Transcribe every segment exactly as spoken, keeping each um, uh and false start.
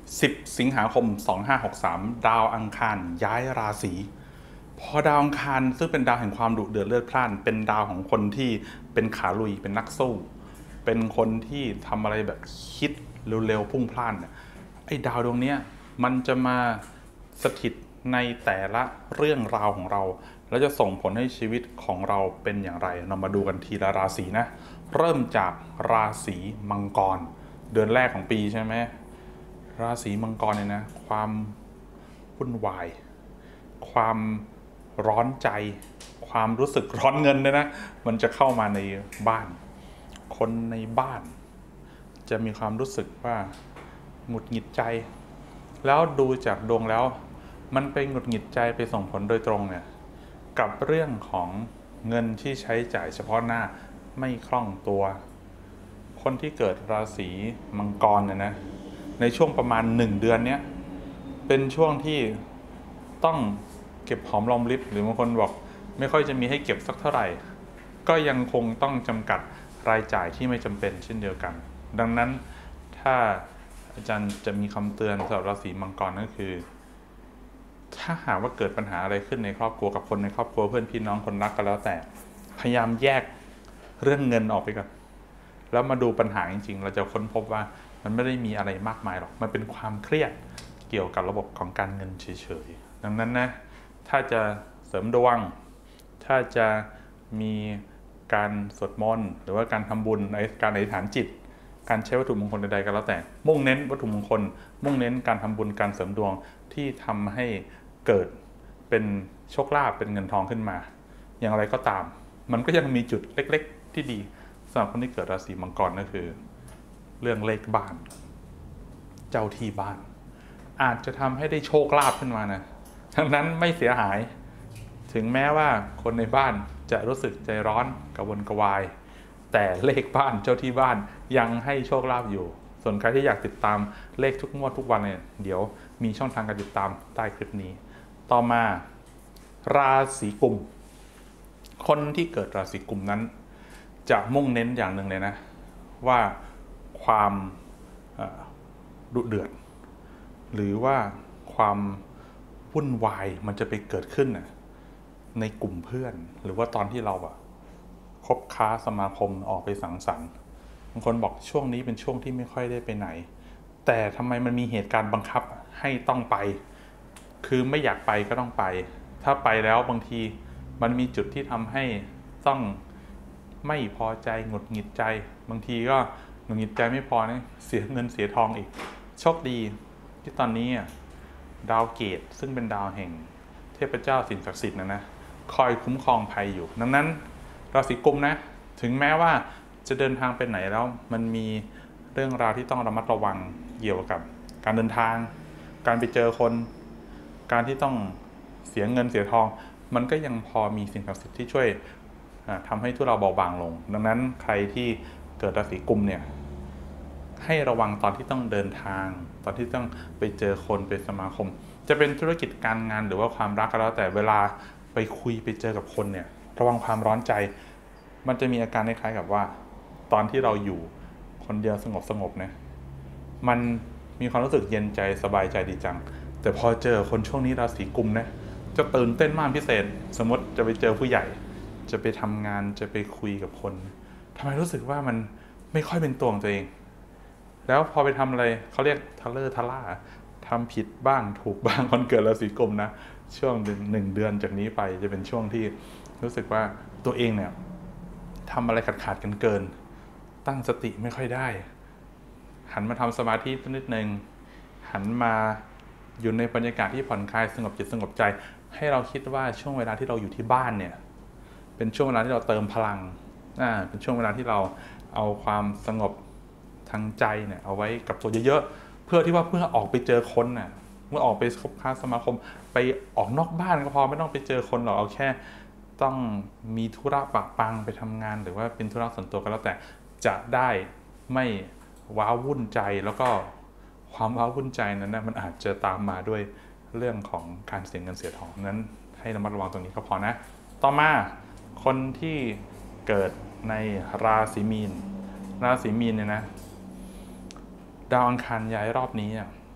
สิบสิงหาคมสองพันห้าร้อยหกสิบสามดาวอังคารย้ายราศีพอดาวอังคารซึ่งเป็นดาวแห่งความดุเดือดเลือดพล่านเป็นดาวของคนที่เป็นขาลุยเป็นนักสู้เป็นคนที่ทำอะไรแบบคิดเร็วๆพุ่งพล่านเนี่ยไอ้ดาวดวงนี้มันจะมาสถิตในแต่ละเรื่องราวของเราแล้วจะส่งผลให้ชีวิตของเราเป็นอย่างไรเรามาดูกันทีละราศีนะเริ่มจากราศีมังกรเดือนแรกของปีใช่ไหมราศีมังกรเนี่ยนะความวุ่นวายความร้อนใจความรู้สึกร้อนเงินเนี่ยนะมันจะเข้ามาในบ้านคนในบ้านจะมีความรู้สึกว่าหงุดหงิดใจแล้วดูจากดวงแล้วมันไปหงุดหงิดใจไปส่งผลโดยตรงเนี่ยกับเรื่องของเงินที่ใช้จ่ายเฉพาะหน้าไม่คล่องตัวคนที่เกิดราศีมังกรเนี่ยนะในช่วงประมาณหนึ่งเดือนเนี้ยเป็นช่วงที่ต้องเก็บหอมรอมริบหรือบางคนบอกไม่ค่อยจะมีให้เก็บสักเท่าไหร่ก็ยังคงต้องจำกัดรายจ่ายที่ไม่จำเป็นเช่นเดียวกันดังนั้นถ้าอาจารย์จะมีคำเตือนสำหรับราศีมังกรก็คือถ้าหากว่าเกิดปัญหาอะไรขึ้นในครอบครัวกับคนในครอบครัวเพื่อนพี่น้องคนรักก็แล้วแต่พยายามแยกเรื่องเงินออกไปก่อนแล้วมาดูปัญหาจริงๆเราจะค้นพบว่ามันไม่ได้มีอะไรมากมายหรอกมันเป็นความเครียดเกี่ยวกับระบบของการเงินเฉยๆดังนั้นนะถ้าจะเสริมดวงถ้าจะมีการสวดมนต์หรือว่าการทำบุญในการอธิษฐานจิตการใช้วัตถุมงคลใดๆก็แล้วแต่มุ่งเน้นวัตถุมงคลมุ่งเน้นการทำบุญการเสริมดวงที่ทำให้เกิดเป็นโชคลาภเป็นเงินทองขึ้นมาอย่างไรก็ตามมันก็ยังมีจุดเล็กๆที่ดีสำหรับคนที่เกิดราศีมังกรก็คือเรื่องเลขบ้านเจ้าที่บ้านอาจจะทำให้ได้โชคลาภขึ้นมานะทั้งนั้นไม่เสียหายถึงแม้ว่าคนในบ้านจะรู้สึกใจร้อนกระวนกระวายแต่เลขบ้านเจ้าที่บ้านยังให้โชคลาภอยู่ส่วนใครที่อยากติดตามเลขทุกงวดทุกวันเนี่ยเดี๋ยวมีช่องทางการติดตามใต้คลิปนี้ต่อมาราศีกุมคนที่เกิดราศีกุมนั้นจะมุ่งเน้นอย่างหนึ่งเลยนะว่าความดุเดือดหรือว่าความวุ่นวายมันจะไปเกิดขึ้นในกลุ่มเพื่อนหรือว่าตอนที่เราอะคบค้าสมาคมออกไปสังสรรค์บางคนบอกช่วงนี้เป็นช่วงที่ไม่ค่อยได้ไปไหนแต่ทำไมมันมีเหตุการณ์บังคับให้ต้องไปคือไม่อยากไปก็ต้องไปถ้าไปแล้วบางทีมันมีจุดที่ทำให้ต้องไม่พอใจหงุดหงิดใจบางทีก็หงุดหงิดใจไม่พอเนี่ยเสียเงินเสียทองอีกโชคดีที่ตอนนี้ดาวเกตซึ่งเป็นดาวแห่งเทพเจ้าสิ่งศักดิ์สิทธิ์นะนะคอยคุ้มครองภัยอยู่ดังนั้นราศีกุมนะถึงแม้ว่าจะเดินทางไปไหนแล้วมันมีเรื่องราวที่ต้องระมัดระวังเกี่ยวกับการเดินทางการไปเจอคนการที่ต้องเสียเงินเสียทองมันก็ยังพอมีสิ่งศักดิ์สิทธิ์ที่ช่วยทำให้ทุเราเบาบางลงดังนั้นใครที่เกิดราศีกุมเนี่ยให้ระวังตอนที่ต้องเดินทางตอนที่ต้องไปเจอคนไปสมาคมจะเป็นธุรกิจการงานหรือว่าความรักก็แล้วแต่เวลาไปคุยไปเจอกับคนเนี่ยระวังความร้อนใจมันจะมีอาการคล้ายๆกับว่าตอนที่เราอยู่คนเดียวสงบสงบเนี่ยมันมีความรู้สึกเย็นใจสบายใจดีจังแต่พอเจอคนช่วงนี้ราศีกุมเนี่ยจะตื่นเต้นมากพิเศษสมมติจะไปเจอผู้ใหญ่จะไปทำงานจะไปคุยกับคนทำไมรู้สึกว่ามันไม่ค่อยเป็นตัวของตัวเองแล้วพอไปทำอะไรเขาเรียกทะเลอร์ทะล่าทำผิดบ้างถูกบ้างคนเกิดราศีกุมนะช่วงหนึ่งเดือนจากนี้ไปจะเป็นช่วงที่รู้สึกว่าตัวเองเนี่ยทำอะไรขาดขาดกันเกินตั้งสติไม่ค่อยได้หันมาทำสมาธินิดนึงหันมาอยู่ในบรรยากาศที่ผ่อนคลายสงบจิตสงบใจให้เราคิดว่าช่วงเวลาที่เราอยู่ที่บ้านเนี่ยเป็นช่วงเวลาที่เราเติมพลังอ่าเป็นช่วงเวลาที่เราเอาความสงบทางใจเนี่ยเอาไว้กับตัวเยอะๆเพื่อที่ว่าเพื่อออกไปเจอคนน่ะเมื่อออกไปคบค้าสมาคมไปออกนอกบ้านก็พอไม่ต้องไปเจอคนหรอกเอาแค่ต้องมีธุระปะปังไปทำงานหรือว่าเป็นธุระส่วนตัวก็แล้วแต่จะได้ไม่ว้าวุ่นใจแล้วก็ความว้าวุ่นใจนั้นนะมันอาจจะตามมาด้วยเรื่องของการเสียเงินเสียทองนั้นให้ระมัดระวังตรงนี้ก็พอนะต่อมาคนที่เกิดในราศีมีนราศีมีนเนี่ยนะดาวอังคารย้ายรอบนี้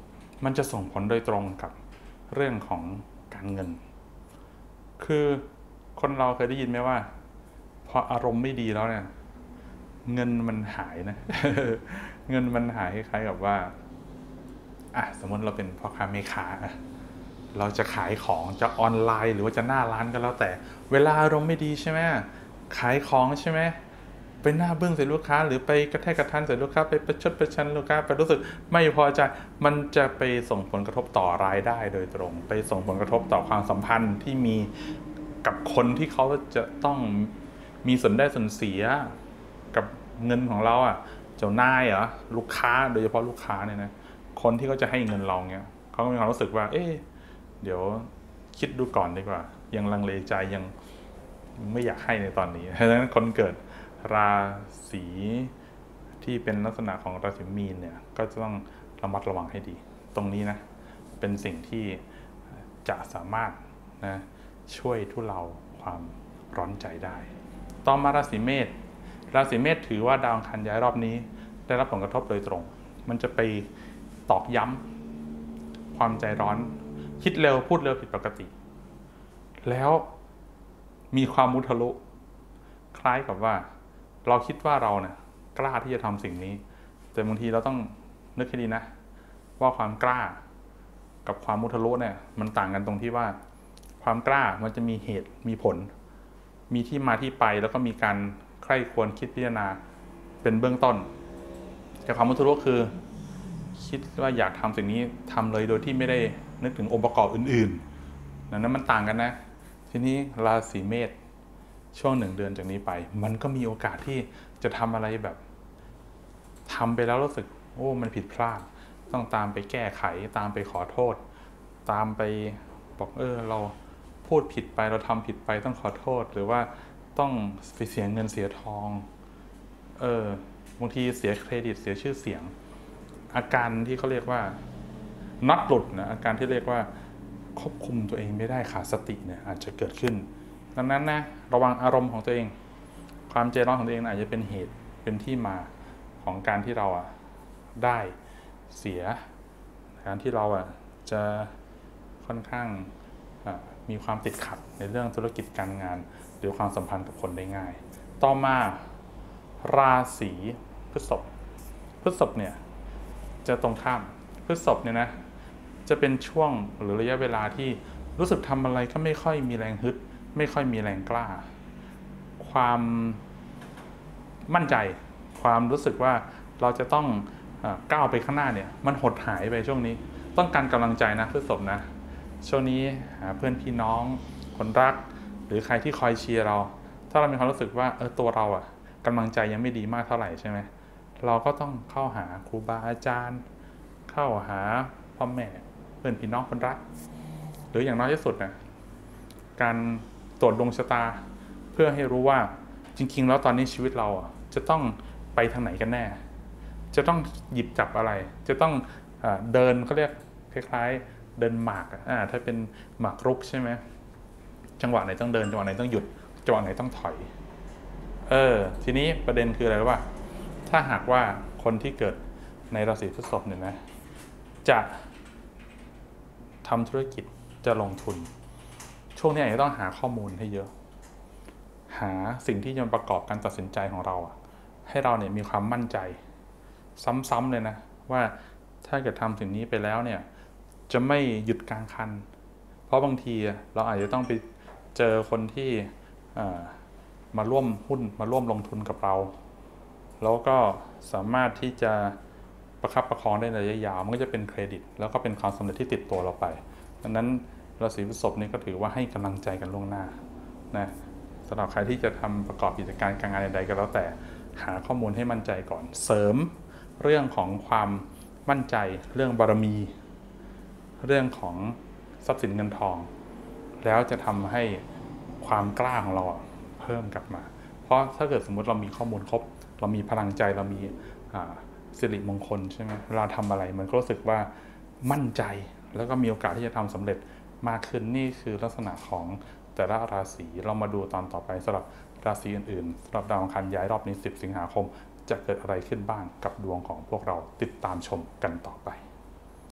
มันจะส่งผลโดยตรงกับเรื่องของการเงินคือคนเราเคยได้ยินไหมว่าพออารมณ์ไม่ดีแล้วเนี่ยเงินมันหายนะ เงินมันหายคล้ายๆกับว่าอ่ะสมมติเราเป็นพ่อค้าแม่ค้าเราจะขายของจะออนไลน์หรือว่าจะหน้าร้านก็แล้วแต่เวลาอารมณ์ไม่ดีใช่ไหมขายของใช่ไหมไปหน้าบึ้งใส่ลูกค้าหรือไปกระแทกกระทันใส่ลูกค้าไปประชดประชันลูกค้าไปรู้สึกไม่พอใจมันจะไปส่งผลกระทบต่อรายได้โดยตรงไปส่งผลกระทบต่อความสัมพันธ์ที่มีกับคนที่เขาจะต้องมีส่วนได้ส่วนเสียกับเงินของเราอ่ะเจ้านายเหรอลูกค้าโดยเฉพาะลูกค้าเนี่ยนะคนที่เขาจะให้เงินเราเนี่ยเขาก็มีความรู้สึกว่าเอ๊ะเดี๋ยวคิดดูก่อนดีกว่ายังลังเลใจยังไม่อยากให้ในตอนนี้เพราะฉะนั้นคนเกิดราศีที่เป็นลักษณะของราศีมีนเนี่ยก็จะต้องระมัดระวังให้ดีตรงนี้นะเป็นสิ่งที่จะสามารถนะช่วยทุเลาความร้อนใจได้ต่อมาราศีเมษราศีเมษถือว่าดาวอังคารย้ายรอบนี้ได้รับผลกระทบโดยตรงมันจะไปตอกย้ำความใจร้อนคิดเร็วพูดเร็วผิดปกติแล้วมีความมุทะลุคล้ายกับว่าเราคิดว่าเราเนี่ยกล้าที่จะทำสิ่งนี้แต่บางทีเราต้องนึกให้ดีนะว่าความกล้ากับความมุทะลุเนี่ยมันต่างกันตรงที่ว่าความกล้ามันจะมีเหตุมีผลมีที่มาที่ไปแล้วก็มีการใคร่ควรคิดพิจารณาเป็นเบื้องต้นแต่ความมุทะลุคือคิดว่าอยากทำสิ่งนี้ทำเลยโดยที่ไม่ได้นึกถึงองค์ประกอบอื่นๆนั้นมันต่างกันนะทีนี้ราศีเมษช่วงหนึ่งเดือนจากนี้ไปมันก็มีโอกาสที่จะทำอะไรแบบทำไปแล้วรู้สึกโอ้มันผิดพลาดต้องตามไปแก้ไขตามไปขอโทษตามไปบอกเออเราพูดผิดไปเราทำผิดไปต้องขอโทษหรือว่าต้องไปเสียเงินเสียทองเออบางทีเสียเครดิตเสียชื่อเสียงอาการที่เขาเรียกว่าน็อตหลุดนะอาการที่เรียกว่าควบคุมตัวเองไม่ได้ขาดสติเนี่ยอาจจะเกิดขึ้นดังนั้นนะระวังอารมณ์ของตัวเองความใจร้อนของตัวเองอาจจะเป็นเหตุเป็นที่มาของการที่เราอ่ะได้เสียการที่เราอ่ะจะค่อนข้างมีความติดขัดในเรื่องธุรกิจการงานหรือความสัมพันธ์กับคนได้ง่ายต่อมาราศีพฤษภพฤษภเนี่ยจะตรงข้ามพฤษภเนี่ยนะจะเป็นช่วงหรือระยะเวลาที่รู้สึกทำอะไรก็ไม่ค่อยมีแรงฮึดไม่ค่อยมีแรงกล้าความมั่นใจความรู้สึกว่าเราจะต้องก้าวไปข้างหน้าเนี่ยมันหดหายไปช่วงนี้ต้องการกำลังใจนะพฤษภนะช่วงนี้หาเพื่อนพี่น้องคนรักหรือใครที่คอยเชียร์เราถ้าเรามีความรู้สึกว่าเออตัวเราอ่ะกำลังใจยังไม่ดีมากเท่าไหร่ใช่ไหมเราก็ต้องเข้าหาครูบาอาจารย์เข้าหาพ่อแม่เพื่อนพี่น้องคนรักหรืออย่างน้อยที่สุดนะการตรวจดวงชะตาเพื่อให้รู้ว่าจริงๆแล้วตอนนี้ชีวิตเราอ่ะจะต้องไปทางไหนกันแน่จะต้องหยิบจับอะไรจะต้องเดินเขาเรียกคล้ายๆเดินหมากอ่าถ้าเป็นหมากรุกใช่ไหมจังหวะไหนต้องเดินจังหวะไหนต้องหยุดจังหวะไหนต้องถอยเออทีนี้ประเด็นคืออะไรรู้ป่ะถ้าหากว่าคนที่เกิดในราศีพฤษภเนี่ยนะจะทำธุรกิจจะลงทุนช่วงนี้อาจจะต้องหาข้อมูลให้เยอะหาสิ่งที่จะประกอบการตัดสินใจของเราให้เราเนี่ยมีความมั่นใจซ้ำๆเลยนะว่าถ้าเกิดทำสิ่งนี้ไปแล้วเนี่ยจะไม่หยุดกลางคันเพราะบางทีเราอาจจะต้องไปเจอคนที่มาร่วมหุ้นมาร่วมลงทุนกับเราแล้วก็สามารถที่จะประคับประคองได้ในระยะยาวมันก็จะเป็นเครดิตแล้วก็เป็นความสำเร็จที่ติดตัวเราไปดังนั้นราศีพฤษภนี่ก็ถือว่าให้กำลังใจกันล่วงหน้านะสำหรับใครที่จะทำประกอบกิจการการงานใดๆก็แล้วแต่หาข้อมูลให้มั่นใจก่อนเสริมเรื่องของความมั่นใจเรื่องบารมีเรื่องของทรัพย์สินเงินทองแล้วจะทำให้ความกล้าของเราเพิ่มกลับมาเพราะถ้าเกิดสมมติเรามีข้อมูลครบเรามีพลังใจเรามีสิริมงคลใช่ไหมเวลาทำอะไรมันก็รู้สึกว่ามั่นใจแล้วก็มีโอกาสที่จะทำสำเร็จมากขึ้นนี่คือลักษณะของแต่ละราศีเรามาดูตอนต่อไปสำหรับราศีอื่นๆสำหรับดาวอังคารย้ายรอบนี้สิบสิงหาคมจะเกิดอะไรขึ้นบ้างกับดวงของพวกเราติดตามชมกันต่อไป